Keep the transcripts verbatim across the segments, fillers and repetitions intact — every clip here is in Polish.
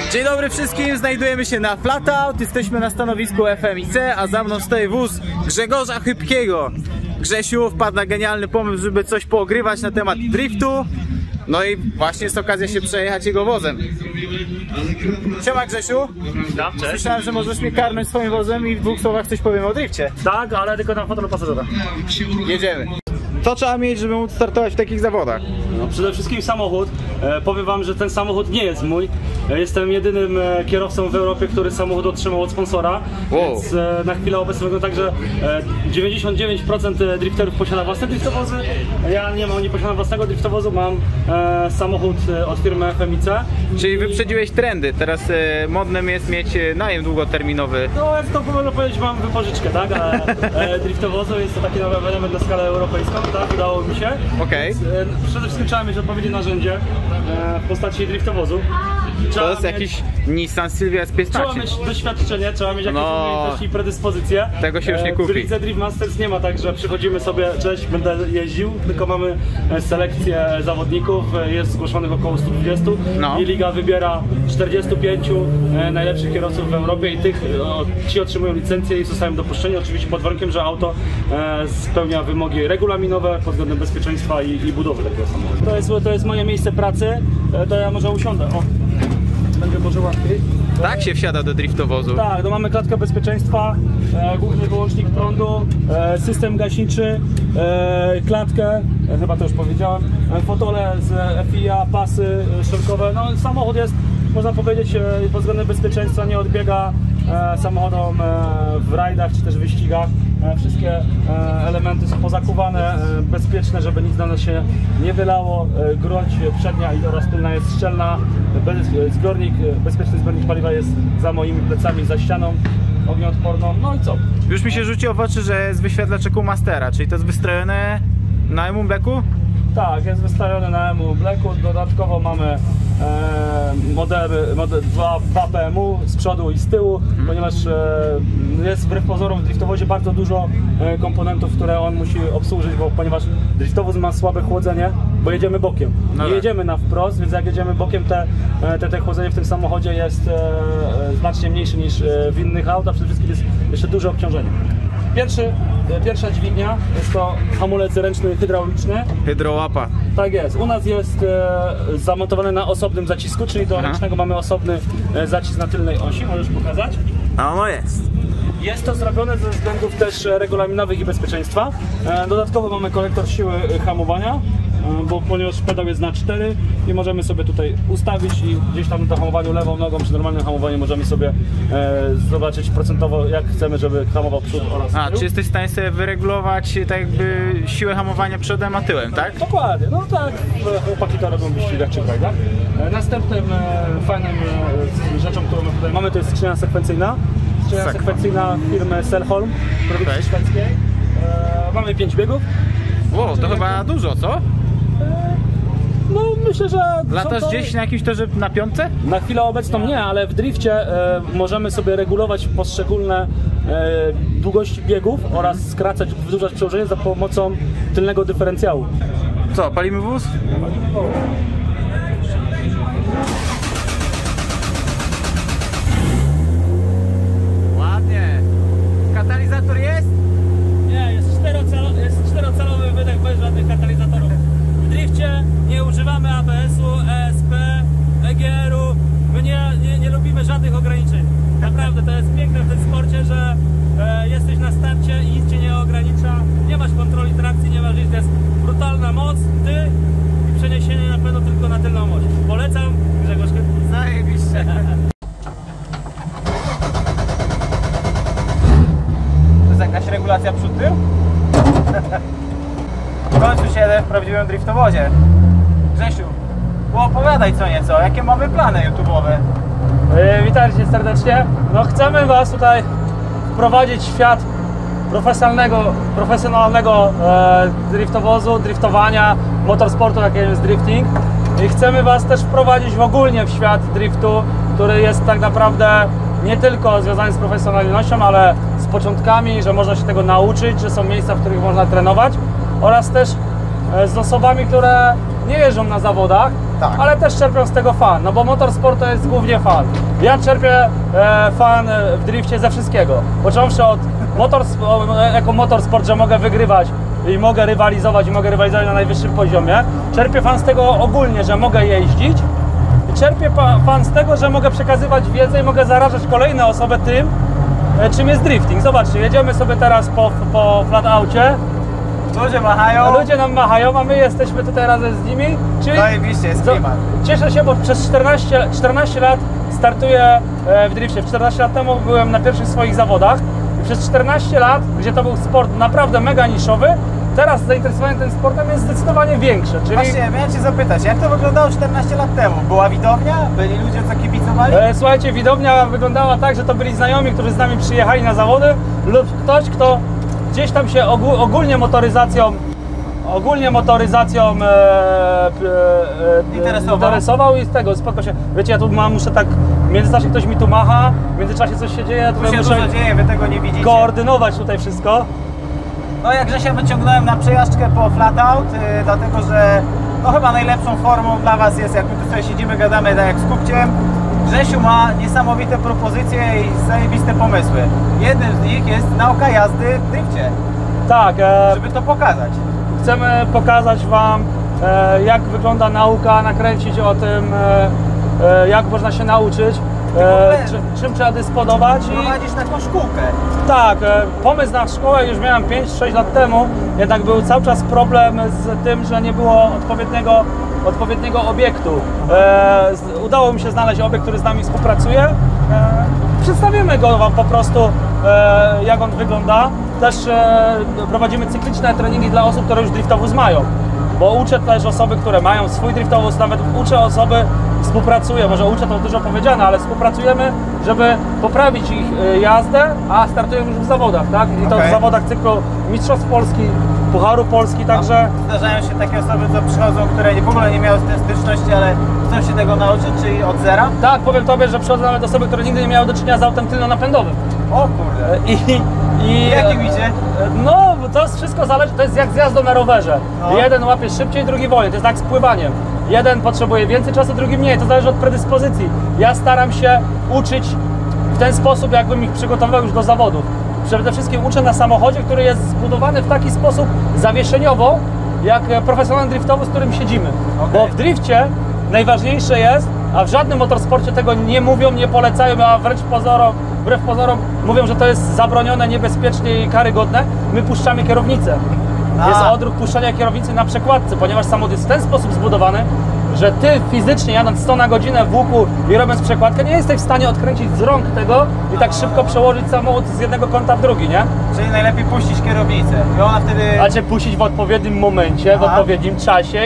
Dzień dobry wszystkim, znajdujemy się na Flatout, jesteśmy na stanowisku F M I C, a za mną stoi wóz Grzegorza Chybkiego. Grzesiu wpadł na genialny pomysł, żeby coś poogrywać na temat driftu. No i właśnie jest okazja się przejechać jego wozem. Siema Grzesiu. Witam, cześć. Słyszałem, że możesz mnie karnąć swoim wozem i w dwóch słowach coś powiem o drifcie. Tak, ale tylko na fotelu pasażera. Jedziemy. Co trzeba mieć, żeby móc startować w takich zawodach? No, przede wszystkim samochód. E, powiem wam, że ten samochód nie jest mój. E, jestem jedynym e, kierowcą w Europie, który samochód otrzymał od sponsora. Wow. Więc e, na chwilę obecną wygląda tak, że e, dziewięćdziesiąt dziewięć procent drifterów posiada własne driftowozy. Ja nie mam, nie posiadam własnego driftowozu, mam e, samochód e, od firmy F M I C. Czyli wyprzedziłeś trendy, teraz e, modnym jest mieć e, najem długoterminowy. No jak to można powiedzieć, mam wypożyczkę, tak? A, e, driftowozu jest to taki nowy element na skalę europejską. Tak, udało mi się. Okej. Okay. Przede wszystkim trzeba mieć odpowiednie narzędzie w postaci driftowozu. Trzeba To jest mieć, jakiś Nissan Silvia S piętnaście. Trzeba mieć doświadczenie, trzeba mieć jakieś No. umiejętności i predyspozycje. Tego się już nie kupi. W Lidze Drift Masters nie ma tak, że przychodzimy sobie, cześć, będę jeździł, tylko mamy selekcję zawodników, jest zgłoszonych około stu dwudziestu No. i liga wybiera czterdziestu pięciu najlepszych kierowców w Europie i tych, ci otrzymują licencję i zostają dopuszczeni, oczywiście pod warunkiem, że auto spełnia wymogi regulaminowe pod względem bezpieczeństwa i, i budowy takiego samochodu. To jest, to jest moje miejsce pracy, to ja może usiądę. O. Będzie może łatwiej. Tak się wsiada do driftowozu? Tak, no mamy klatkę bezpieczeństwa, e, główny wyłącznik prądu, e, system gaśniczy, e, klatkę, e, chyba to już powiedziałem, e, fotole z F I A, pasy e, szerokowe. No samochód jest, można powiedzieć, e, pod względem bezpieczeństwa nie odbiega e, samochodom e, w rajdach czy też wyścigach. E, wszystkie e, elementy są pozakuwane, e, bezpieczne, żeby nic na nas się nie wylało. E, groź przednia i oraz tylna jest szczelna. Bez, zbiornik, bezpieczny zbiornik paliwa jest za moimi plecami, za ścianą ognioodporną. No i co? Już mi się rzuciło w oczy, że jest wyświetlacz Mastera, czyli to jest wystrojone na Emu Blacku? Tak, jest wystawiony na Emu Blacku. Dodatkowo mamy e, modele, model dwa P M U z przodu i z tyłu, hmm. ponieważ e, jest wbrew pozorom w driftowozie bardzo dużo e, komponentów, które on musi obsłużyć, bo ponieważ driftowóz ma słabe chłodzenie, bo jedziemy bokiem. No nie tak. jedziemy na wprost, więc jak jedziemy bokiem, te, te, te chłodzenie w tym samochodzie jest e, znacznie mniejsze niż w innych autach, przede wszystkim jest jeszcze duże obciążenie. Pierwszy, pierwsza dźwignia jest to hamulec ręczny hydrauliczny. Hydrołapa. Tak jest. U nas jest e, zamontowany na osobnym zacisku, czyli do Aha. ręcznego mamy osobny e, zacisk na tylnej osi. Możesz pokazać? A no jest. Jest to zrobione ze względów też regulaminowych i bezpieczeństwa. E, dodatkowo mamy kolektor siły hamowania, e, bo ponieważ pedał jest na cztery i możemy sobie tutaj ustawić i gdzieś tam na hamowaniu lewą nogą przy normalnym hamowaniu możemy sobie e, zobaczyć procentowo, jak chcemy, żeby hamował przód oraz A, tył. czy jesteś w stanie sobie wyregulować tak jakby siłę hamowania przodem a tyłem, tak? Dokładnie, no tak, chłopaki to robią w wyścigach czy tak? E, następnym e, fajnym e, rzeczą, którą my tutaj mamy, to jest skrzynia sekwencyjna. Skrzynia Sekwa. sekwencyjna firmy Selholm, produkcji Cześć. szwedzkiej. E, mamy pięć biegów. Wow, to chyba dużo, co? E, no myślę, że... Latasz to... gdzieś na jakimś torze na piątce? Na chwilę obecną nie, ale w drifcie e, możemy sobie regulować poszczególne e, długości biegów oraz skracać, wydłużać przełożenie za pomocą tylnego dyferencjału. Co, palimy wóz? Ładnie. Katalizator jest? Nie, jest, czterocalowy, jest czterocalowy wydech bez żadnych katalizatorów. W drifcie nie używamy A B S-u, E S P, E G R-u. My nie, nie, nie lubimy żadnych ograniczeń. Naprawdę, to jest piękne w tym sporcie, że e, jesteś na starcie i nic cię nie ogranicza. Nie masz kontroli trakcji, nie masz nic. To jest brutalna moc, ty i przeniesienie na pewno tylko na tylną oś. Polecam, Grzegorz. Zajebiście. To jest jakaś regulacja przód tył? W końcu siedzę w prawdziwym driftowozie. Grzesiu, opowiadaj co nieco, jakie mamy plany YouTube'owe? Yy, witajcie serdecznie. No chcemy was tutaj wprowadzić w świat profesjonalnego, profesjonalnego e, driftowozu, driftowania, motorsportu, jakim jest drifting. I chcemy was też wprowadzić w ogólnie w świat driftu, który jest tak naprawdę nie tylko związany z profesjonalnością, ale z początkami, że można się tego nauczyć, że są miejsca, w których można trenować oraz też z osobami, które nie jeżdżą na zawodach, Tak. ale też czerpią z tego fan, no bo motorsport to jest głównie fan. Ja czerpię e, fan w drifcie ze wszystkiego, począwszy od motorsport, jako motorsport, że mogę wygrywać i mogę rywalizować i mogę rywalizować na najwyższym poziomie. Czerpię fan z tego ogólnie, że mogę jeździć i czerpię fan z tego, że mogę przekazywać wiedzę i mogę zarażać kolejne osoby tym, e, czym jest drifting. Zobaczcie, jedziemy sobie teraz po, po flataucie. Ludzie machają. Ludzie nam machają, a my jesteśmy tutaj razem z nimi. Czyli Zajebiście jest klimat. Cieszę się, bo przez czternaście, czternaście lat startuję w drifcie. czternaście lat temu byłem na pierwszych swoich zawodach. I przez czternaście lat, gdzie to był sport naprawdę mega niszowy, teraz zainteresowanie tym sportem jest zdecydowanie większe. Czyli... Właśnie, miałem Cię zapytać, jak to wyglądało czternaście lat temu? Była widownia? Byli ludzie, co kibicowali? E, słuchajcie, widownia wyglądała tak, że to byli znajomi, którzy z nami przyjechali na zawody lub ktoś, kto gdzieś tam się ogól, ogólnie motoryzacją ogólnie motoryzacją e, e, e, Interesował. interesował i z tego, spoko się, wiecie, ja tu mam, muszę tak, w międzyczasie ktoś mi tu macha, w międzyczasie coś się dzieje, Tu się muszę dużo dzieje, Wy tego nie widzicie. koordynować tutaj wszystko. No jak Grzesia wyciągnąłem na przejażdżkę po flatout, yy, dlatego że no chyba najlepszą formą dla Was jest, jak my tu sobie siedzimy, gadamy tak jak z Kupciem. Grzesiu ma niesamowite propozycje i zajebiste pomysły. Jednym z nich jest nauka jazdy w drifcie, Tak, e, żeby to pokazać. chcemy pokazać Wam, e, jak wygląda nauka, nakręcić o tym, e, e, jak można się nauczyć, e, czy, czym trzeba dysponować. I Prowadzisz taką szkółkę. tak, e, pomysł na szkołę już miałem pięć sześć lat temu, jednak był cały czas problem z tym, że nie było odpowiedniego, odpowiedniego obiektu. E, z, udało mi się znaleźć obiekt, który z nami współpracuje. E, przedstawimy go Wam po prostu, e, jak on wygląda. Też e, prowadzimy cykliczne treningi dla osób, które już driftowóz mają. Bo uczę też osoby, które mają swój driftowóz, nawet uczę osoby, współpracuję, może uczę to dużo powiedziane, ale współpracujemy, żeby poprawić ich e, jazdę, a startują już w zawodach, tak? I to Okej. w zawodach cyklu Mistrzostw Polski, Pucharu Polski, także... Zdarzają się takie osoby, co przychodzą, które w ogóle nie miały z tym styczności, ale chcą się tego nauczyć, czyli od zera. Tak, powiem Tobie, że przychodzą nawet osoby, które nigdy nie miały do czynienia z autem tylnonapędowym. O kurde. I, i, Jakim idzie? No, to wszystko zależy, to jest jak z jazdą na rowerze. No. Jeden łapie szybciej, drugi wolniej, to jest tak z pływaniem. Jeden potrzebuje więcej czasu, drugi mniej, to zależy od predyspozycji. Ja staram się uczyć w ten sposób, jakbym ich przygotowywał już do zawodów. Przede wszystkim uczę na samochodzie, który jest zbudowany w taki sposób zawieszeniowo, jak profesjonalny driftowóz, w którym siedzimy. Okej. Bo w drifcie najważniejsze jest, a w żadnym motorsporcie tego nie mówią, nie polecają, a wręcz pozorom, wbrew pozorom mówią, że to jest zabronione, niebezpiecznie i karygodne. My puszczamy kierownicę. A. Jest odruch puszczania kierownicy na przekładce, ponieważ samochód jest w ten sposób zbudowany, że ty fizycznie jadąc sto na godzinę w łuku i robiąc przekładkę, nie jesteś w stanie odkręcić z rąk tego i tak szybko przełożyć samochód z jednego kąta w drugi, nie? Czyli najlepiej puścić kierownicę. I ona wtedy... A cię puścić w odpowiednim momencie, w Aha. odpowiednim czasie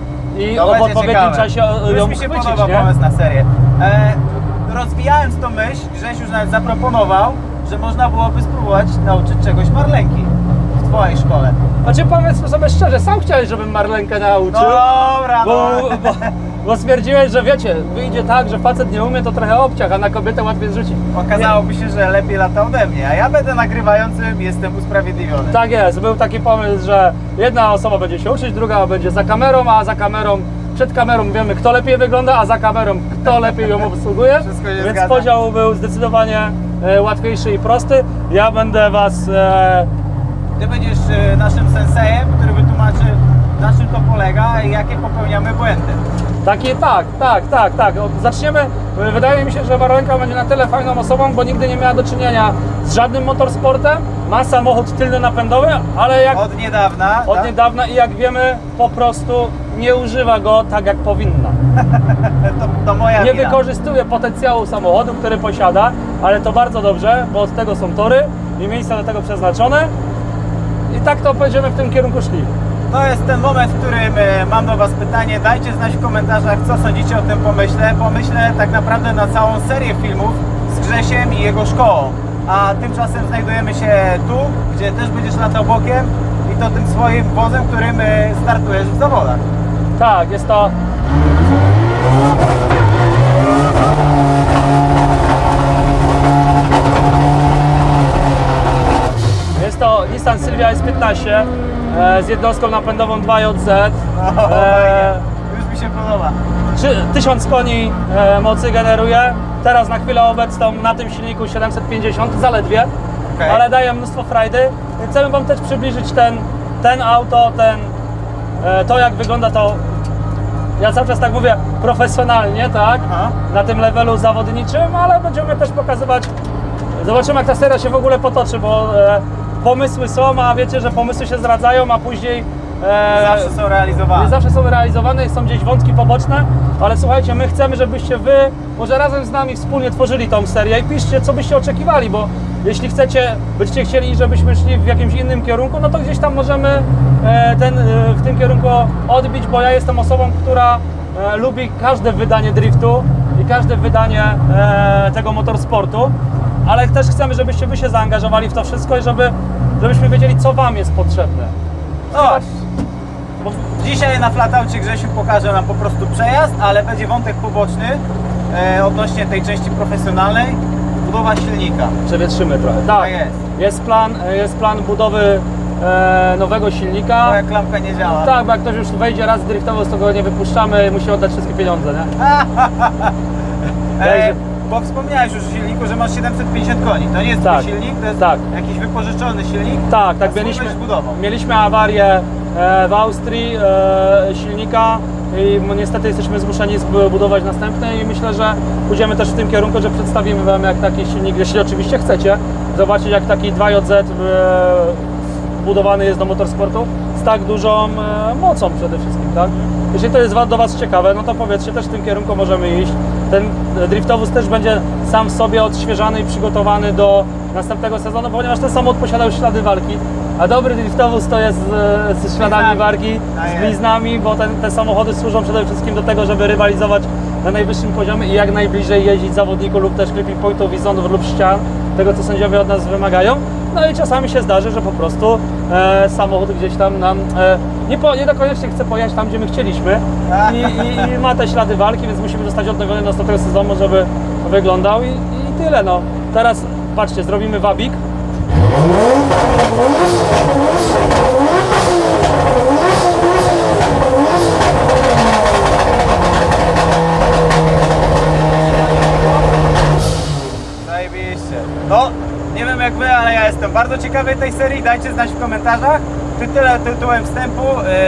i To w będzie odpowiednim ciekawe. czasie Już ją mi się chwycić, podoba nie? pomysł na serię. E, rozwijając tą myśl, Grzesiu już nawet zaproponował, że można byłoby spróbować nauczyć czegoś Marlenki w Twojej szkole. Znaczy powiedz sobie szczerze, sam chciałeś, żebym Marlenkę nauczył, Dobra, bo, no. bo, bo stwierdziłeś, że wiecie, wyjdzie tak, że facet nie umie, to trochę obciach, a na kobietę łatwiej zrzucić. Okazałoby się, że lepiej lata ode mnie, a ja będę nagrywającym, jestem usprawiedliwiony. Tak jest, był taki pomysł, że jedna osoba będzie się uczyć, druga będzie za kamerą, a za kamerą, przed kamerą wiemy, kto lepiej wygląda, a za kamerą kto lepiej ją obsługuje. Wszystko się Więc zgadza. podział był zdecydowanie e, łatwiejszy i prosty. Ja będę was... E, Ty będziesz e, naszym sensejem, który wytłumaczy, na czym to polega i jakie popełniamy błędy. Takie, tak, tak, tak, tak. Od- Zaczniemy. Wydaje mi się, że Marlenka będzie na tyle fajną osobą, bo nigdy nie miała do czynienia z żadnym motorsportem. Ma samochód tylnonapędowy, ale jak Od niedawna. od tak? niedawna i jak wiemy, po prostu nie używa go tak jak powinna. To, to moja Nie wina. wykorzystuje potencjału samochodu, który posiada, ale to bardzo dobrze, bo od tego są tory i miejsca do tego przeznaczone. I tak to będziemy w tym kierunku szli. To jest ten moment, w którym e, mam do Was pytanie. Dajcie znać w komentarzach, co sądzicie o tym pomyśle. Pomyślę tak naprawdę na całą serię filmów z Grzesiem i jego szkołą. A tymczasem znajdujemy się tu, gdzie też będziesz latał bokiem i to tym swoim wozem, którym e, startujesz w zawodach. Tak, jest to... Jest to Nissan Silvia S piętnaście. e, z jednostką napędową dwa J Z. O, E, już mi się podoba. tysiąc koni e, mocy generuje. Teraz na chwilę obecną na tym silniku siedemset pięćdziesiąt zaledwie, Okay. ale daje mnóstwo frajdy. Chcemy Wam też przybliżyć ten, ten auto, ten, e, to jak wygląda to, ja cały czas tak mówię, profesjonalnie, tak? Aha. Na tym levelu zawodniczym, ale będziemy też pokazywać, zobaczymy jak ta seria się w ogóle potoczy, bo e, pomysły są, a wiecie, że pomysły się zdradzają, a później e, Zawsze są realizowane. nie zawsze są realizowane, są gdzieś wątki poboczne, ale słuchajcie, my chcemy, żebyście Wy może razem z nami wspólnie tworzyli tą serię i piszcie, co byście oczekiwali, bo jeśli chcecie, będziecie chcieli, żebyśmy szli w jakimś innym kierunku, no to gdzieś tam możemy e, ten, e, w tym kierunku odbić, bo ja jestem osobą, która e, lubi każde wydanie driftu i każde wydanie e, tego motorsportu, ale też chcemy, żebyście Wy się zaangażowali w to wszystko i żeby, żebyśmy wiedzieli, co Wam jest potrzebne. No, bo dzisiaj na flataucie Grzesiu pokaże nam po prostu przejazd, ale będzie wątek poboczny e, odnośnie tej części profesjonalnej, budowa silnika. Przewietrzymy trochę. Tak, jest. jest plan, jest plan budowy e, nowego silnika. Moja klamka nie działa. Tak, bo jak ktoś już wejdzie raz driftowo, to go nie wypuszczamy, musi oddać wszystkie pieniądze, nie? e, bo wspomniałeś już o silniku, że masz siedemset pięćdziesiąt koni. To nie jest Tak. twój silnik, to jest Tak. jakiś wypożyczony silnik. Tak, tak, a mieliśmy, służyć budową. mieliśmy awarię e, w Austrii e, silnika i niestety jesteśmy zmuszeni zbudować następny i myślę, że pójdziemy też w tym kierunku, że przedstawimy Wam jak taki silnik, jeśli oczywiście chcecie zobaczyć jak taki dwa J Z e, budowany jest do motorsportu z tak dużą e, mocą przede wszystkim, tak? Jeśli to jest do Was ciekawe, no to powiedzcie, też w tym kierunku możemy iść. Ten driftowóz też będzie sam w sobie odświeżany i przygotowany do następnego sezonu, ponieważ ten samochód posiadał ślady walki, a dobry driftowóz to jest e, z śladami walki, z bliznami, bo ten, te samochody służą przede wszystkim do tego, żeby rywalizować na najwyższym poziomie i jak najbliżej jeździć zawodniku lub też clipping pointów, wizonów lub ścian, tego co sędziowie od nas wymagają. No i czasami się zdarzy, że po prostu e, samochód gdzieś tam nam e, nie, po, nie dokoniecznie chce pojechać tam, gdzie my chcieliśmy i, i, i ma te ślady walki, więc musimy zostać odnowiony do następnego sezonu, żeby wyglądał i, i tyle. No. Teraz patrzcie, zrobimy wabik. Zajebiście. No, nie wiem jak Wy, ale ja jestem bardzo ciekawy tej serii. Dajcie znać w komentarzach. To tyle tytułem wstępu.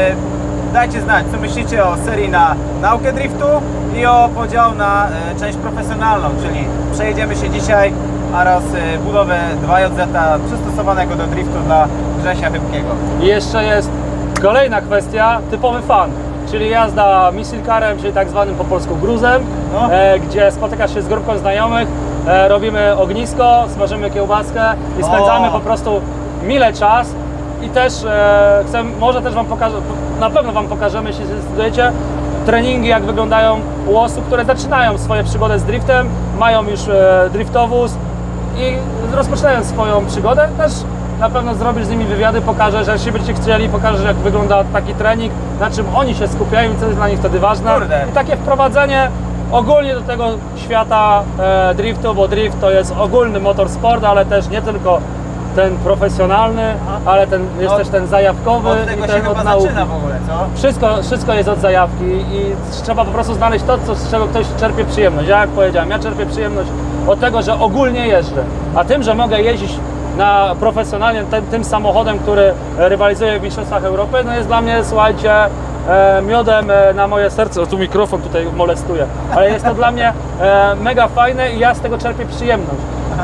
Yy, dajcie znać, co myślicie o serii na naukę driftu i o podział na yy, część profesjonalną, czyli przejedziemy się dzisiaj oraz yy, budowę dwa J Z przystosowanego do driftu dla Grzesia Chybkiego. I jeszcze jest kolejna kwestia, typowy fan, czyli jazda muscle-carem, czyli tak zwanym po polsku gruzem, No. e, gdzie spotykasz się z grupką znajomych, e, robimy ognisko, smażymy kiełbaskę i spędzamy O. po prostu mile czas. I też e, chcę, może też Wam pokażę, na pewno Wam pokażemy, jeśli zdecydujecie, treningi jak wyglądają u osób, które zaczynają swoją przygodę z driftem, mają już e, driftowóz i rozpoczynają swoją przygodę, też na pewno zrobisz z nimi wywiady, pokażę, że jeśli będziecie chcieli, pokażę jak wygląda taki trening, na czym oni się skupiają i co jest dla nich wtedy ważne. Kurde. I takie wprowadzenie ogólnie do tego świata e, driftu, bo drift to jest ogólny motorsport, ale też nie tylko ten profesjonalny, ale ten, jest Od- też ten zajawkowy Od tego i się ten chyba od nauki. zaczyna w ogóle, co? Wszystko, wszystko jest od zajawki i trzeba po prostu znaleźć to, co, z czego ktoś czerpie przyjemność. Ja jak powiedziałem, ja czerpię przyjemność od tego, że ogólnie jeżdżę, a tym, że mogę jeździć na profesjonalnie tym, tym samochodem, który rywalizuje w Mistrzostwach Europy, no jest dla mnie, słuchajcie, e, miodem e, na moje serce. O, tu mikrofon tutaj molestuje, ale jest to dla mnie e, mega fajne i ja z tego czerpię przyjemność.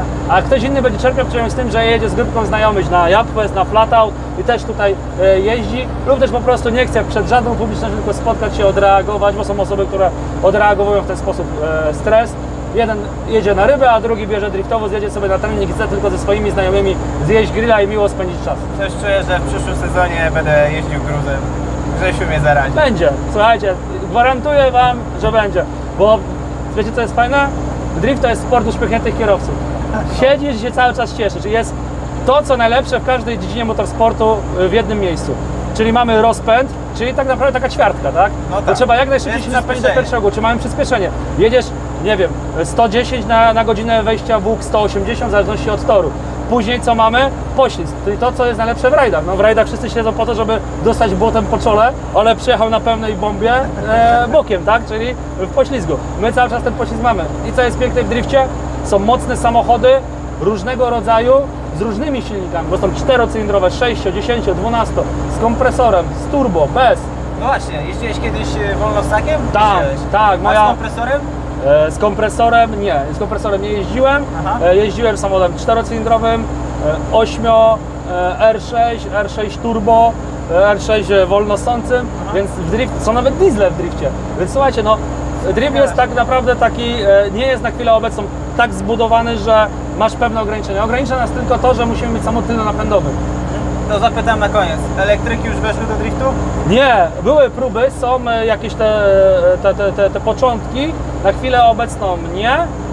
A ktoś inny będzie czerpiał przyjemność z tym, że jedzie z grupką znajomych na Japquest, na Flatout i też tutaj e, jeździ, lub też po prostu nie chce przed żadną publicznością tylko spotkać się, odreagować, bo są osoby, które odreagowują w ten sposób e, stres. Jeden jedzie na rybę, a drugi bierze driftowo, zjedzie sobie na trening i chce tylko ze swoimi znajomymi zjeść grilla i miło spędzić czas. Też czuję, że w przyszłym sezonie będę jeździł gruzem. Grzesiu mnie zaradzi. Będzie, słuchajcie, gwarantuję Wam, że będzie, bo wiecie co jest fajne? Drift to jest sport uśmiechniętych kierowców. Siedzisz i się cały czas cieszysz. Jest to, co najlepsze w każdej dziedzinie motorsportu w jednym miejscu. Czyli mamy rozpęd, czyli tak naprawdę taka ćwiartka, tak? No tak. To trzeba jak najszybciej Jest się napędzić do przyspieszenie. pierwszego, czy mamy przyspieszenie. Jedziesz, nie wiem, sto dziesięć na, na godzinę wejścia w łuk, sto osiemdziesiąt w zależności od toru. Później co mamy? Poślizg, czyli to, co jest najlepsze w rajdach. No w rajdach wszyscy siedzą po to, żeby dostać błotem po czole, ale przyjechał na pełnej bombie e, bokiem, tak? Czyli w poślizgu. My cały czas ten poślizg mamy. I co jest piękne w drifcie? Są mocne samochody różnego rodzaju, z różnymi silnikami, bo są czterocylindrowe, sześcio, dziesięcio, dwunasto, z kompresorem, z turbo, bez. No właśnie, jeździłeś kiedyś wolnostakiem? Tak, tak. Moja... A z kompresorem? E, z kompresorem nie, z kompresorem nie jeździłem. E, jeździłem samochodem czterocylindrowym, e, ośmio, e, R sześć, R sześć turbo, e, R sześć wolnosącym, Aha. więc w drift, są nawet diesle w drifcie. Więc słuchajcie, no drift jest tak naprawdę taki, e, nie jest na chwilę obecną tak zbudowany, że masz pewne ograniczenia. Ogranicza nas tylko to, że musimy mieć samochód tylnonapędowy. To zapytam na koniec, elektryki już weszły do driftu? Nie, były próby, są jakieś te, te, te, te, te początki, na chwilę obecną nie,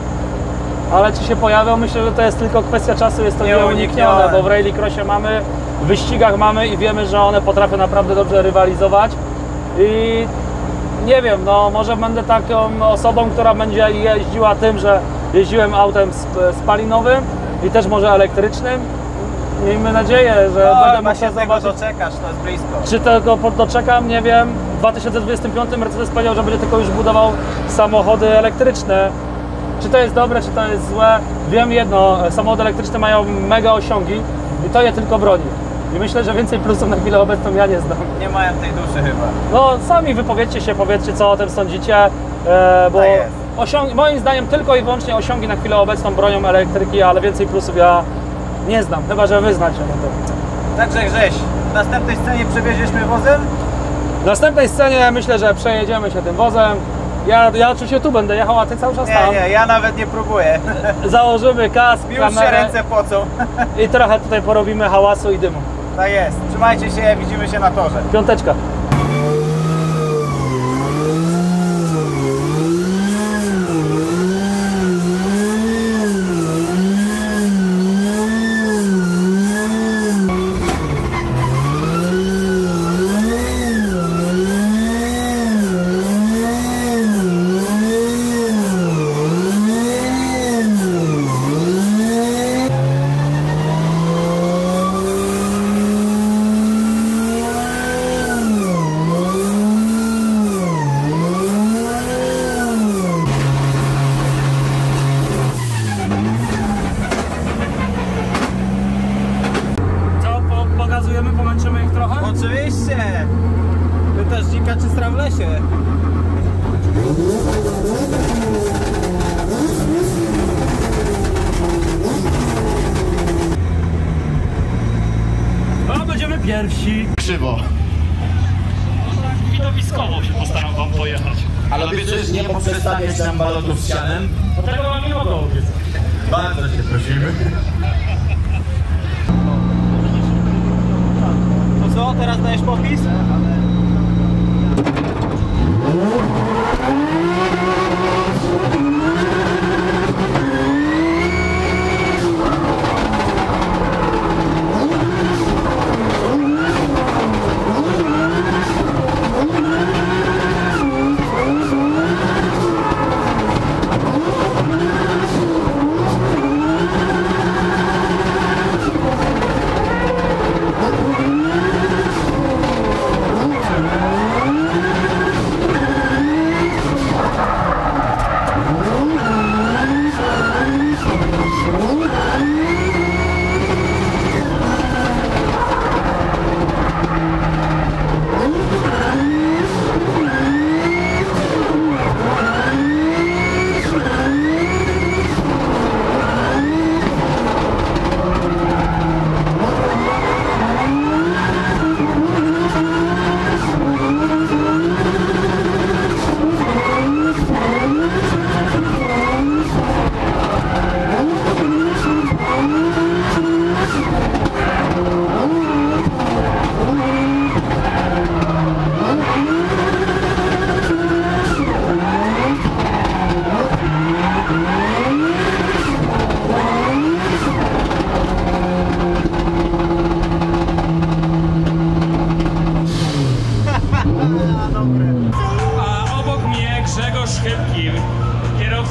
ale czy się pojawią, myślę, że to jest tylko kwestia czasu, jest to nieuniknione, bo w rallycrossie mamy, w wyścigach mamy i wiemy, że one potrafią naprawdę dobrze rywalizować i nie wiem, no może będę taką osobą, która będzie jeździła tym, że jeździłem autem spalinowym i też może elektrycznym. Miejmy nadzieję, że no, będę mógł się zobaczyć. tego doczekasz, to jest blisko. Czy tego doczekam, nie wiem. W dwa tysiące dwudziestym piątym Mercedes powiedział, że będzie tylko już budował samochody elektryczne. Czy to jest dobre, czy to jest złe? Wiem jedno, samochody elektryczne mają mega osiągi i to je tylko broni. I myślę, że więcej plusów na chwilę obecną ja nie znam. Nie mają tej duszy chyba. No sami wypowiedzcie się, powiedzcie co o tym sądzicie, e, bo osiąg moim zdaniem tylko i wyłącznie osiągi na chwilę obecną bronią elektryki, ale więcej plusów ja nie znam, chyba że wy znacie na to. Także Grześ, w następnej scenie przewieziesz mnie wozem? W następnej scenie myślę, że przejedziemy się tym wozem. Ja, ja oczywiście tu będę jechał, a ty cały czas tam. Nie, nie, ja nawet nie próbuję. Założymy kask, już kamerę się ręce pocą. i trochę tutaj porobimy hałasu i dymu. Tak jest. Trzymajcie się, widzimy się na torze. Piąteczka. Pomęczymy ich trochę? Oczywiście! Pytasz dzika czy stra w lesie? No, będziemy pierwsi. Krzywo. Widowiskowo się postaram wam pojechać. Ale przecież nie poprzestawiać nam balotów z sianem? Do tego wam nie mogę obiecać. Bardzo się prosimy. To co, teraz dajesz popis?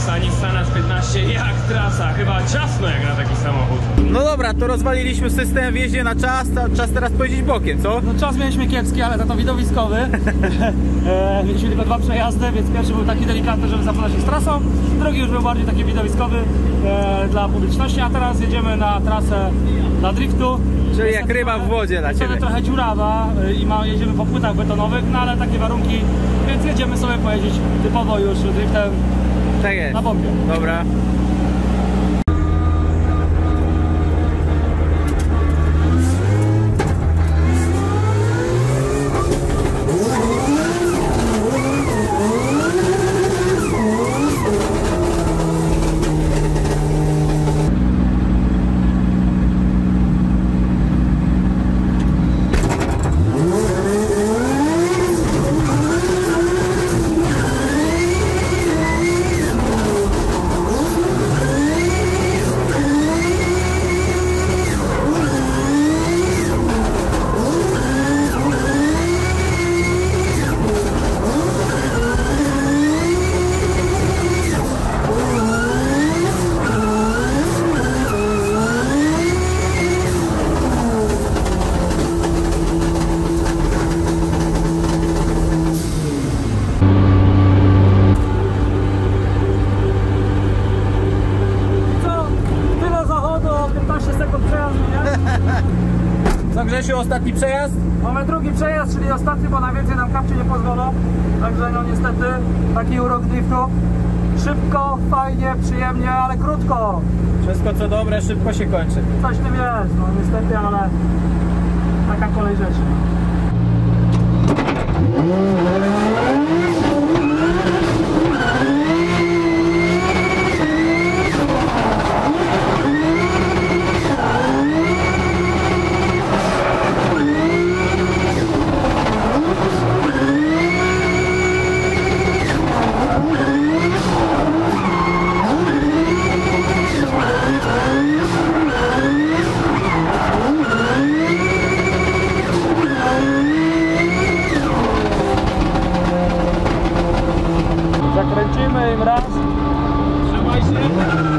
trasa Nissan Aż piętnaście, jak trasa, chyba ciasno jak na taki samochód. No dobra, to rozwaliliśmy system w jeździe na czas, czas teraz pojeździć bokiem, co? No czas mieliśmy kiepski, ale za to widowiskowy. e, mieliśmy tylko dwa przejazdy, więc pierwszy był taki delikatny, żeby zapoznać się z trasą. Drugi już był bardziej taki widowiskowy e, dla publiczności, a teraz jedziemy na trasę dla driftu. Czyli jak ryba w wodzie dla ciebie. Jest trochę dziurawa e, i ma, jedziemy po płytach betonowych, no ale takie warunki, więc jedziemy sobie pojeździć typowo już driftem Tak jest. na bombie. Dobra. Co Grzesiu, ostatni przejazd? Mamy drugi przejazd, czyli ostatni, bo na więcej nam kapcie nie pozwolą. Także no niestety taki urok driftu. Szybko, fajnie, przyjemnie, ale krótko. Wszystko co dobre, szybko się kończy. Coś w tym jest, no niestety, ale taka kolej rzeczy. Zakręcimy im raz. Trzymaj się.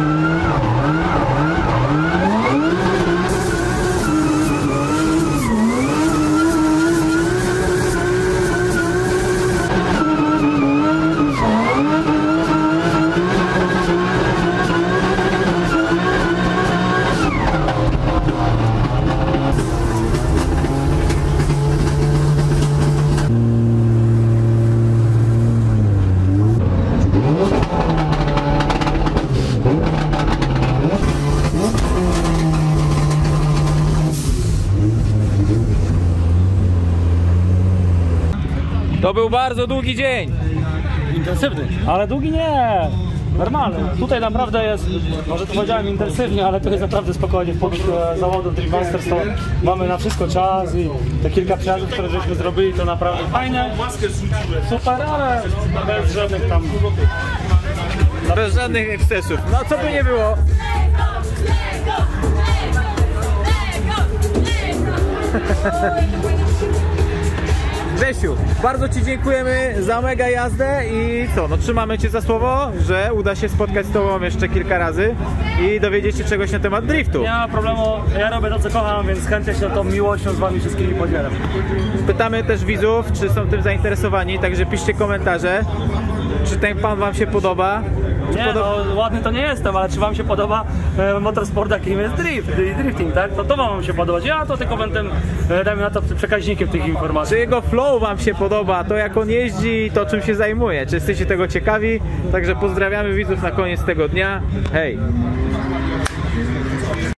To był bardzo długi dzień. Intensywny. Ale długi nie. Normalny. Tutaj naprawdę jest, może to powiedziałem intensywnie, ale to jest naprawdę spokojnie. W pobliżu zawodu Drift Masters to mamy na wszystko czas i te kilka przejazdów, które żeśmy zrobili, to naprawdę fajnie. Super, ale bez żadnych tam... Bez żadnych ekscesów. No co by nie było. Grzesiu, bardzo Ci dziękujemy za mega jazdę i co, no trzymamy Cię za słowo, że uda się spotkać z Tobą jeszcze kilka razy i dowiedzieć się czegoś na temat driftu. Nie ma problemu, ja robię to co kocham, więc chętnie się tą miłością z Wami wszystkimi podzielam. Pytamy też widzów, czy są tym zainteresowani, także piszcie komentarze, czy ten pan Wam się podoba. Nie, no ładny to nie jestem, ale czy Wam się podoba e, motorsport, jakim jest drift i drifting, tak? To to Wam się podobać. Ja to tylko będę, e, dajmy na to, przekaźnikiem tych informacji. Czy jego flow Wam się podoba, to jak on jeździ, to czym się zajmuje, czy jesteście tego ciekawi? Także pozdrawiamy widzów na koniec tego dnia. Hej!